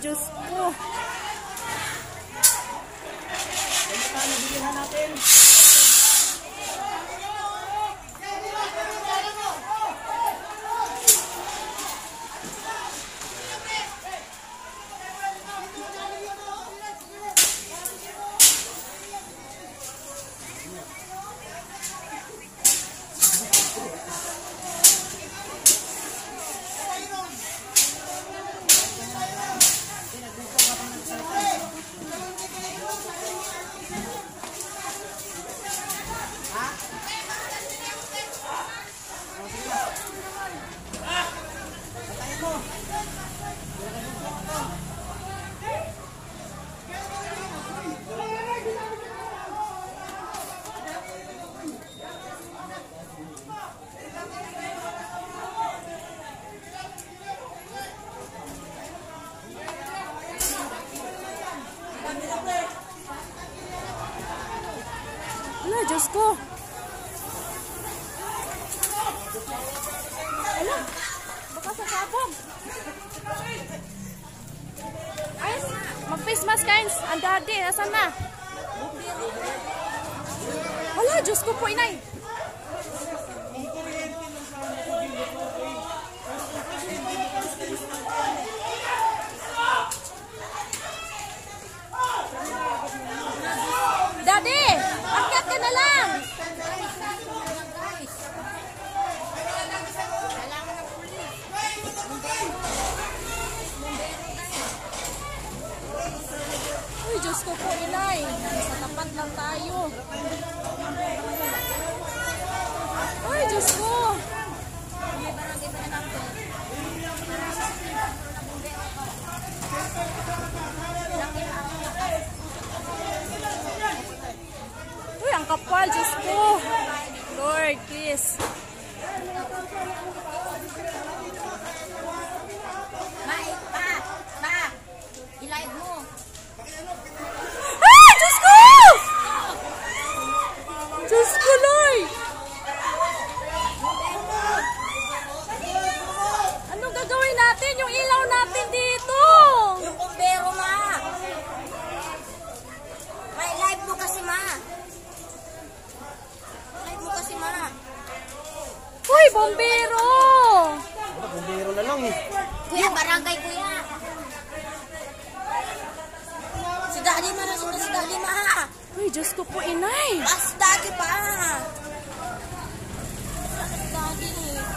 Diyos ko. Bilihan natin. Ala, Diyos ko. Ala, baka sa sabong. Ay, mag-face mask kain. Ang daddy, nasan na? Ala, Diyos ko po, inay. Daddy, akyat ka na lang. Uy, Diyos ko po, inay. Sa tapat lang tayo. Uy, Diyos ko. Uy, ang kapal, Diyos ko. Lord, please. I-live mo. Ah! Diyos ko! Diyos ko, Lord! Anong gagawin natin? Yung ilaw natin dito! Yung kumbero, ma. May live mo kasi, ma. Live mo kasi, ma. Uy, bombero! Bumbero na lang eh. Kuya, barangay, kuya. Si Daddy, ma. Nasunod si Daddy, ma. Uy, Diyos ko po, inay! Si Daddy pa. Si Daddy.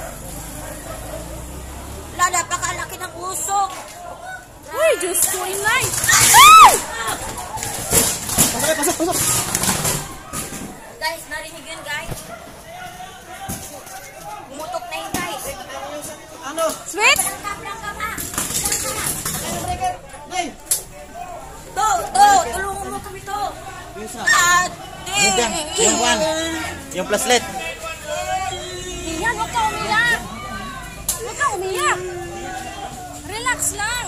Wala, napakalaki ng usok. Uy, Diyos ko, inay! Ay! Pasok. Guys, narinig yun, guys. Umutok na yun, guys. Ano? Sweet? Blanca, ma. Breaker. Nay. Tulungan mo kami to. Daddy. Yung one. Yung plaslet. Iyan, huwag ka umiyak! Huwag ka umiyak! Relax lang!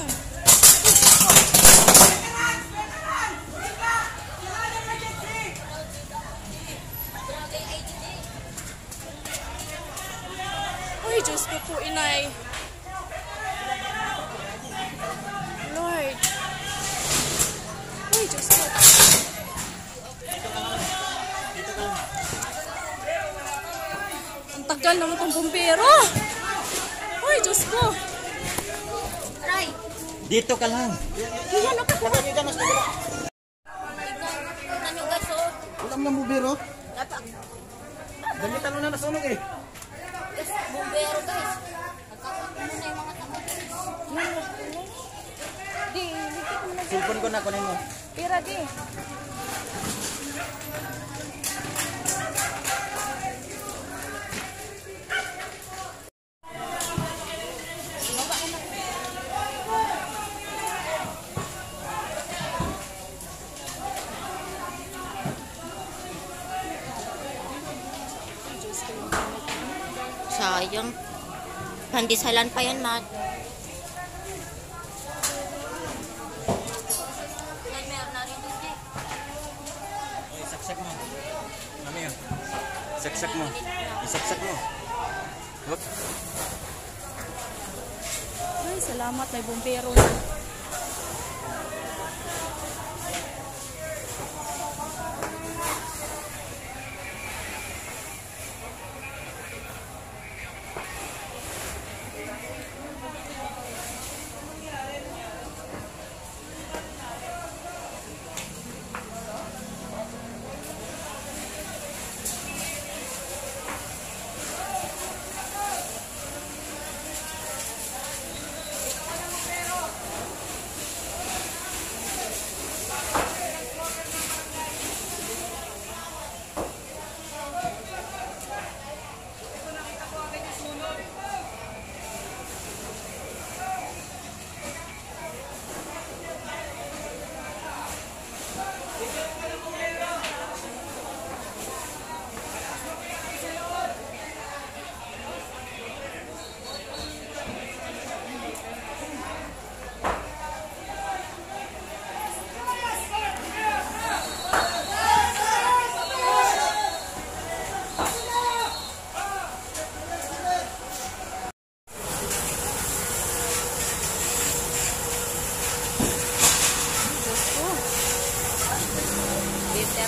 Uy, Diyos ko po, inay. Lord. Uy, Diyos ko. Ang tagal naman itong bumbero. Uy, Diyos ko. Aray. Dito ka lang. Iyan, huwag ka po. Tignan nyo, guys, oh. Wala mo ng bumbero. Dapat, Damitan mo na nasunog eh. guys, bumbero, guys. Nagkakaroon muna yung mga tao. Di, ligpit mo na. Cellphone ko na, kunin mo. Pira, di. Sayang. Pandisalan pa yan, Mat. Saksak mo. Ano yun? Saksak mo. Isaksak mo. Huwag. Ay, salamat. May bumbero na.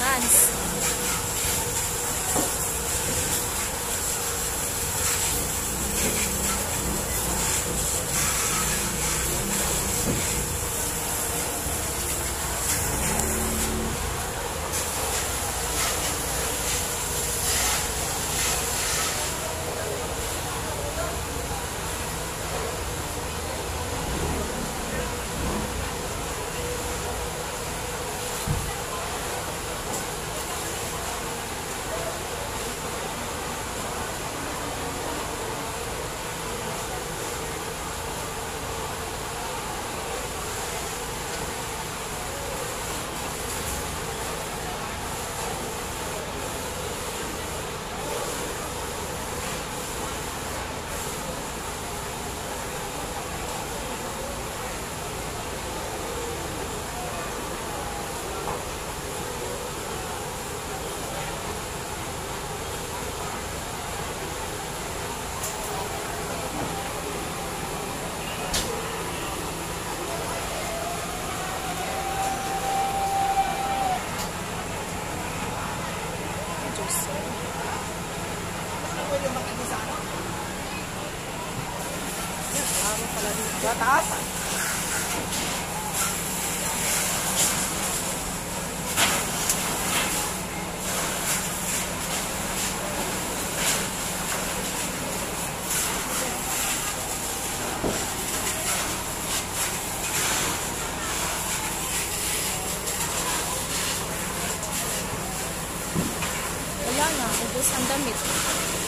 clearance. Taas. Wala na, ubos ang damit.